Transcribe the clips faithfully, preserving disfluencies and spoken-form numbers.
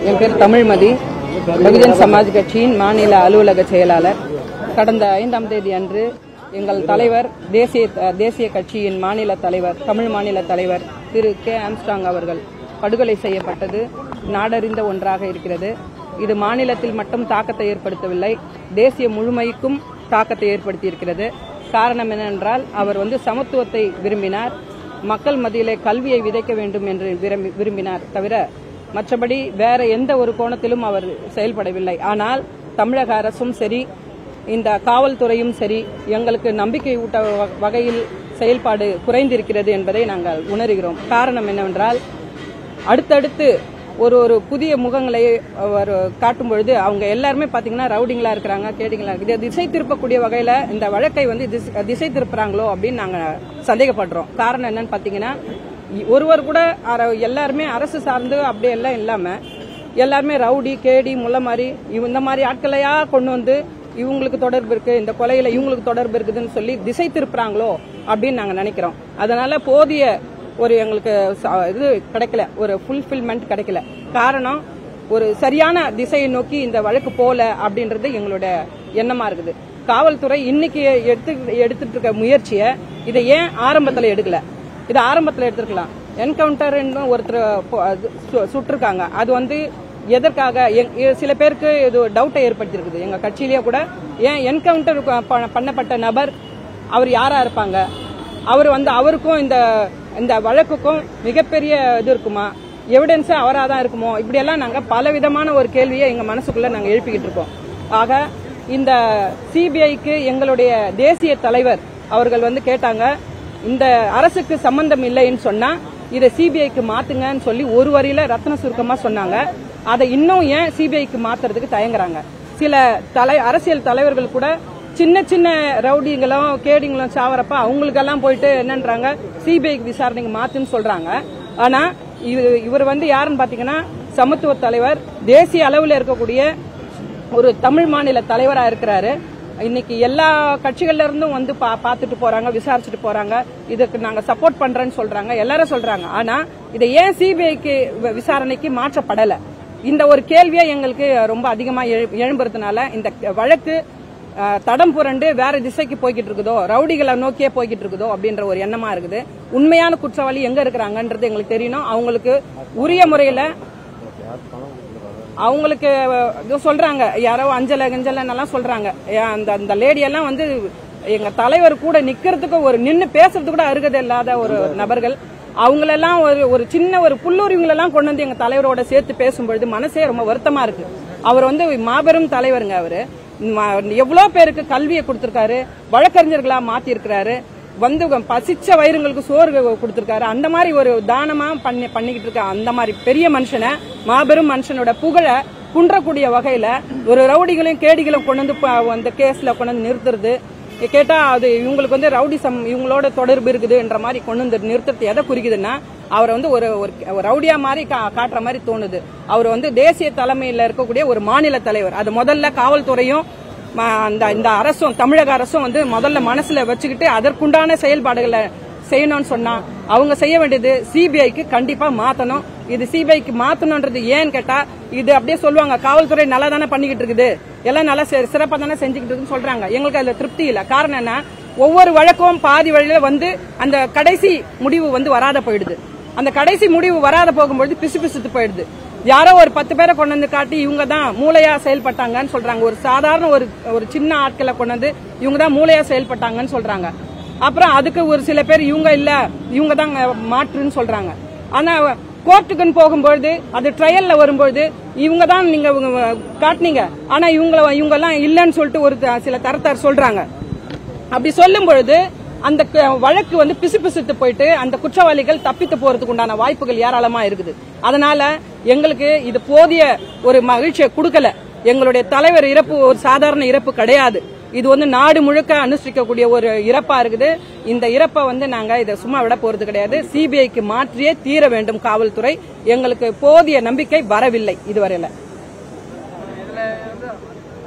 என் பேர் தமிழ்மதி, பகுஜன் சமாஜ் கட்சியின் மாநில அலுவலக செயலாளர். கடந்த ஐந்தாம் தேதி அன்று எங்கள் தலைவர், தேசிய தேசிய கட்சியின் மாநில தலைவர், தமிழ் மாநில தலைவர் திரு கே ஆம்ஸ்ட்ராங் அவர்கள் படுகொலை செய்யப்பட்டது நாடறிந்த ஒன்றாக இருக்கிறது. இது மாநிலத்தில் மட்டும் தாக்கத்தை ஏற்படுத்தவில்லை, தேசிய முழுமைக்கும் தாக்கத்தை ஏற்படுத்தியிருக்கிறது. காரணம் என்னவென்றால், அவர் வந்து சமத்துவத்தை விரும்பினார், மக்கள் மத்தியிலே கல்வியை விதைக்க வேண்டும் என்று விரும்பினார் தவிர மற்றபடி வேற எந்த ஒரு கோணத்திலும் அவர் செயல்படவில்லை. ஆனால் தமிழக அரசும் சரி, இந்த காவல்துறையும் சரி, எங்களுக்கு நம்பிக்கை ஊட்ட வகையில் செயல்பாடு குறைந்திருக்கிறது என்பதை நாங்கள் உணர்கிறோம். காரணம் என்னவென்றால், அடுத்தடுத்து ஒரு ஒரு புதிய முகங்களை அவர் காட்டும் பொழுது அவங்க எல்லாருமே பாத்தீங்கன்னா ரவுடிங்களா இருக்கிறாங்க, கேடிங்களா இருக்கு. இதை திசை திருப்பக்கூடிய வகையில இந்த வழக்கை வந்து திசை திருப்புறாங்களோ அப்படின்னு நாங்க சந்தேகப்படுறோம். காரணம் என்னன்னு பாத்தீங்கன்னா, ஒருவர் கூட எல்லாருமே அரசு சார்ந்து அப்படியே எல்லாம் இல்லாம எல்லாருமே ரவுடி, கேடி, முள்ள மாதிரி இந்த மாதிரி ஆட்களையா கொண்டு வந்து இவங்களுக்கு தொடர்பு இருக்கு, இந்த கொலையில இவங்களுக்கு தொடர்பு இருக்குதுன்னு சொல்லி திசை திருப்புறாங்களோ அப்படின்னு நாங்க நினைக்கிறோம். அதனால போதிய ஒரு எங்களுக்கு இது கிடைக்கல, ஒரு ஃபுல்ஃபில்மெண்ட் கிடைக்கல. காரணம், ஒரு சரியான திசையை நோக்கி இந்த வழக்கு போல அப்படின்றது எங்களோட எண்ணமா இருக்குது. காவல்துறை இன்னைக்கு எடுத்து எடுத்துட்டு இருக்க முயற்சியை இதை ஏன் ஆரம்பத்தில் எடுக்கல? இது ஆரம்பத்தில் எடுத்துருக்கலாம். என்கவுண்டர் ஒருத்தர் சுட்டிருக்காங்க, அது வந்து எதற்காக? சில பேருக்கு இது டவுட்டை ஏற்படுத்திருக்குது. எங்க கட்சியிலேயே கூட ஏன் என்கவுண்டர் பண்ணப்பட்ட நபர் அவர் யாரா இருப்பாங்க, அவர் வந்து அவருக்கும் இந்த இந்த வழக்குக்கும் மிகப்பெரிய இது இருக்குமா, எவிடன்ஸ் அவராதான் இருக்குமோ, இப்படி எல்லாம் நாங்க பல விதமான ஒரு கேள்வியை எங்க மனசுக்குள்ள நாங்க எழுப்பிக்கிட்டு இருக்கோம். ஆக இந்த சிபிஐக்கு எங்களுடைய தேசிய தலைவர் அவர்கள் வந்து கேட்டாங்க, இந்த அரசுக்கு சம்பந்தம் இல்லைன்னு சொன்னா இதை சிபிஐக்கு மாத்துங்கன்னு சொல்லி ஒரு வரியில ரத்ன சுருக்கமா சொன்னாங்க. அதை இன்னும் ஏன் சிபிஐக்கு மாத்துறதுக்கு தயங்குறாங்க? சில தலை அரசியல் தலைவர்கள் கூட சின்ன சின்ன ரவுடிங்களும் கேடிங்களும் சாவரப்ப அவங்களுக்கெல்லாம் போயிட்டு என்னன்றாங்க, சிபிஐக்கு விசாரணைக்கு மாத்துன்னு சொல்றாங்க. ஆனா இவர் வந்து யாருன்னு பாத்தீங்கன்னா சமத்துவ தலைவர், தேசிய அளவில் இருக்கக்கூடிய ஒரு தமிழ் மாநில தலைவரா இருக்கிறாரு. இன்னைக்கு எல்லா கட்சிகள்ல இருந்தும் வந்து பாத்துட்டு போறாங்க, விசாரிச்சுட்டு போறாங்க, இதுக்கு நாங்க சப்போர்ட் பண்றேன்னு சொல்றாங்க, எல்லாரும் சொல்றாங்க. ஆனா இதை ஏன் சிபிஐக்கு விசாரணைக்கு மாற்றப்படல? இந்த ஒரு கேள்வியை எங்களுக்கு ரொம்ப அதிகமா எழும்புறதுனால இந்த வழக்கு தடம் புரண்டு வேற திசைக்கு போய்கிட்டு இருக்குதோ, ரவுடிகளை நோக்கியே போய்கிட்டு இருக்குதோ அப்படின்ற ஒரு எண்ணமா இருக்குது. உண்மையான குற்றவாளி எங்க இருக்கிறாங்கன்றது எங்களுக்கு தெரியணும். அவங்களுக்கு உரிய முறையில அவங்களுக்கு சொல்றாங்க, யாரோ அஞ்சல கஞ்சலாம் சொல்றாங்க. அந்த அந்த லேடியெல்லாம் வந்து எங்க தலைவர் கூட நிக்கிறதுக்கு, ஒரு நின்று பேசுறதுக்கு கூட அருகதை இல்லாத ஒரு நபர்கள். அவங்களெல்லாம் ஒரு ஒரு சின்ன ஒரு புல்லுரிவுங்களெல்லாம் கொண்டு வந்து எங்க தலைவரோட சேர்த்து பேசும்பொழுது மனசே ரொம்ப வருத்தமா இருக்கு. அவர் வந்து மாபெரும் தலைவருங்க. அவரு எவ்வளவு பேருக்கு கல்வியை கொடுத்திருக்காரு, வழக்கறிஞர்களா மாத்தி இருக்கிறாரு, வந்து பசிச்ச வயிறுங்களுக்கு சோறு கொடுத்திருக்காரு. அந்த மாதிரி ஒரு தானமா பண்ணி பண்ணிக்கிட்டு இருக்க அந்த மாதிரி பெரிய மனுஷனை, மாபெரும் மனுஷனோட புகழ குன்றக்கூடிய வகையில ஒரு ரவுடிகளையும் கேடிகளையும் கொண்டு வந்து அந்த கேஸ்ல கொண்டு வந்து நிறுத்துறது, கேட்டா அது இவங்களுக்கு வந்து ரவுடிசம் இவங்களோட தொடர்பு இருக்குதுன்ற மாதிரி கொண்டு வந்து நிறுத்துறது எதை குறிக்குதுன்னா, அவரை வந்து ஒரு ரவுடியா மாதிரி காட்டுற மாதிரி தோணுது. அவர் வந்து தேசிய தலைமையில இருக்கக்கூடிய ஒரு மாநில தலைவர். அது முதல்ல காவல்துறையும் இந்த அரசும், தமிழக அரசும் வந்து முதல்ல மனசுல வச்சுக்கிட்டு அதற்குண்டான செயல்பாடுகளை செய்யணும்னு சொன்னா, அவங்க செய்ய வேண்டியது சிபிஐக்கு கண்டிப்பா மாத்தணும். இது சிபிஐக்கு மாத்தணும்ன்றது ஏன்னு கேட்டா, இது அப்படியே சொல்லுவாங்க, காவல்துறை நல்லா தானே பண்ணிக்கிட்டு இருக்குது, எல்லாம் நல்லா சிறப்பா தானே செஞ்சுக்கிட்டு இருக்குன்னு சொல்றாங்க. எங்களுக்கு அதுல திருப்தி இல்ல. காரணம் என்ன, ஒவ்வொரு வழக்கும் பாதி வழியில வந்து அந்த கடைசி முடிவு வந்து வராத போயிடுது. அந்த கடைசி முடிவு வராத போகும்போது பிசு பிசுத்து போயிடுது. யாரோ ஒரு பத்து பேரை கொண்டு வந்து காட்டி இவங்க தான் மூளையா செயல்பட்டாங்கன்னு சொல்றாங்க. ஒரு சாதாரண ஒரு ஒரு சின்ன ஆட்களை கொண்டு வந்து இவங்க தான் மூளையா செயல்பட்டாங்கன்னு சொல்றாங்க. அப்புறம் அதுக்கு ஒரு சில பேர் இவங்க இல்ல, இவங்க தான் மாற்றுன்னு சொல்றாங்க. ஆனா கோர்ட்டுக்குன்னு போகும்போது, அது ட்ரையல்ல வரும்போது இவங்க தான் நீங்க காட்டினீங்க, ஆனா இவங்க இவங்க எல்லாம் இல்லன்னு சொல்லிட்டு ஒரு சில தரத்தார் சொல்றாங்க. அப்படி சொல்லும் பொழுது அந்த வழக்கு வந்து பிசு பிசுத்து போயிட்டு அந்த குற்றவாளிகள் தப்பித்து போறதுக்கு உண்டான வாய்ப்புகள் ஏராளமா இருக்குது. அதனால எங்களுக்கு இது போதிய ஒரு மகிழ்ச்சியை கொடுக்கல. எங்களுடைய தலைவர் இறப்பு ஒரு சாதாரண இறப்பு கிடையாது. இது வந்து நாடு முழுக்க அனுஷ்டிக்கக்கூடிய ஒரு இறப்பா இருக்குது. இந்த இறப்பை வந்து நாங்க இதை சும்மா விட போறது கிடையாது. சிபிஐக்கு மாற்றியே தீர வேண்டும் காவல்துறை. எங்களுக்கு போதிய நம்பிக்கை வரவில்லை இதுவரையில.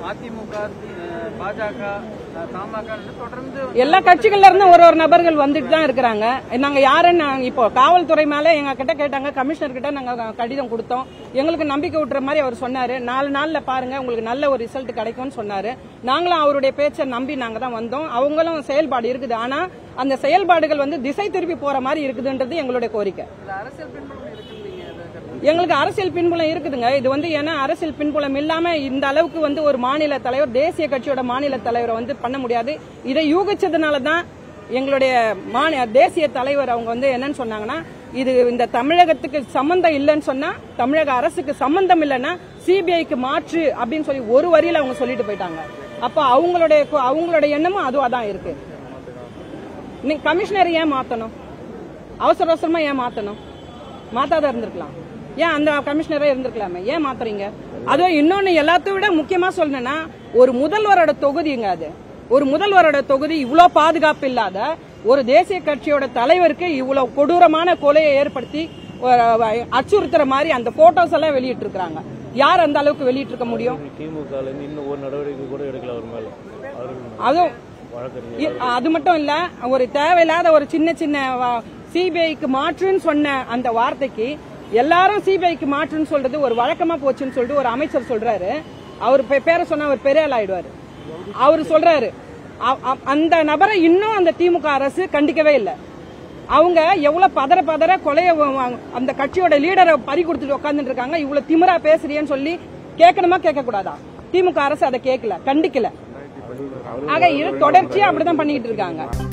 அதிமுக, பாஜக, தமாக தொடர்ந்து எல்லா கட்சிகள்ல இருந்து ஒரு ஒரு நபர்கள் வந்துட்டு தான் இருக்கிறாங்க. நாங்க யாருன்னு இப்போ காவல்துறை மேல எங்க கிட்ட கேட்டாங்க, கமிஷனர் கிட்ட நாங்க கடிதம் கொடுத்தோம். எங்களுக்கு நம்பிக்கை விட்டுற மாதிரி அவர் சொன்னாரு, நாலு நாள்ல பாருங்க உங்களுக்கு நல்ல ஒரு ரிசல்ட் கிடைக்கும்னு சொன்னாரு. நாங்களும் அவருடைய பேச்சை நம்பி நாங்க தான் வந்தோம். அவங்களும் செயல்பாடு இருக்குது, ஆனா அந்த செயல்பாடுகள் வந்து திசை திருப்பி போற மாதிரி இருக்குதுன்றது எங்களுடைய கோரிக்கை. அரசியல் பின்புலம் இருக்கு, எங்களுக்கு அரசியல் பின்புலம் இருக்குதுங்க. இது வந்து ஏன்னா அரசியல் பின்புலம் இல்லாம இந்த அளவுக்கு வந்து ஒரு மாநில தலைவர், தேசிய கட்சியோட மாநில தலைவரை வந்து பண்ண முடியாது. இதை யூகிச்சதுனாலதான் எங்களுடைய தேசிய தலைவர் அவங்க வந்து என்னன்னு சொன்னாங்கன்னா, இது இந்த தமிழகத்துக்கு சம்பந்தம் இல்லைன்னு சொன்னா, தமிழக அரசுக்கு சம்பந்தம் இல்லைன்னா சிபிஐக்கு மாற்று அப்படின்னு சொல்லி ஒரு வரியில அவங்க சொல்லிட்டு போயிட்டாங்க. அப்ப அவங்களுடைய அவங்களுடைய எண்ணமும் அதுவா தான் இருக்கு. நீங்க கமிஷனர் ஏன் மாத்தணும்? அவசர அவசரமா ஏன் மாத்தணும்? மாத்தாத இருந்திருக்கலாம். ஏன் அந்த கமிஷனரே இருந்திருக்கலாமே, ஏன் மாத்துறீங்க? அதுவும் இன்னொன்னு எல்லாத்தையும் விட முக்கியமா சொல்லணும்னா, ஒரு முதல்வரோட தொகுதிங்க அது. ஒரு முதல்வரோட தொகுதி இவ்வளவு பாதுகாப்பு இல்லாத ஒரு தேசிய கட்சியோட தலைவருக்கு இவ்வளவு கொடூரமான கொலையை ஏற்படுத்தி அச்சுறுத்துற மாதிரி அந்த போட்டோஸ் எல்லாம் வெளியிட்டு இருக்காங்க. யார் அந்த அளவுக்கு வெளியிட்டு இருக்க முடியும்? அதுவும் அது மட்டும் இல்ல, ஒரு தேவையில்லாத ஒரு சின்ன சின்ன சிபிஐக்கு மாற்றுன்னு சொன்ன அந்த வார்த்தைக்கு எல்லாரும் சிபிஐக்கு மாற்றுன்னு சொல்றது ஒரு வழக்கமா போச்சுன்னு சொல்லிட்டு ஒரு அமைச்சர் சொல்றாரு. அவர் பேரை சொன்னா அவர் பெரிய ஆள் ஆயிடுவாரு. அவரு சொல்றாரு அந்த நபரை இன்னும் அந்த திமுக அரசு கண்டிக்கவே இல்லை. அவங்க எவ்வளவு பதற பதற கொலைய அந்த கட்சியோட லீடரை பறி கொடுத்துட்டு உட்கார்ந்துட்டு இருக்காங்க. இவ்வளவு திமிரா பேசுறியன்னு சொல்லி கேட்கணுமா கேட்க கூடாதா? திமுக அரசு அதை கேட்கல, கண்டிக்கல. ஆக இது தொடர்ச்சியா அப்படிதான் பண்ணிட்டு இருக்காங்க.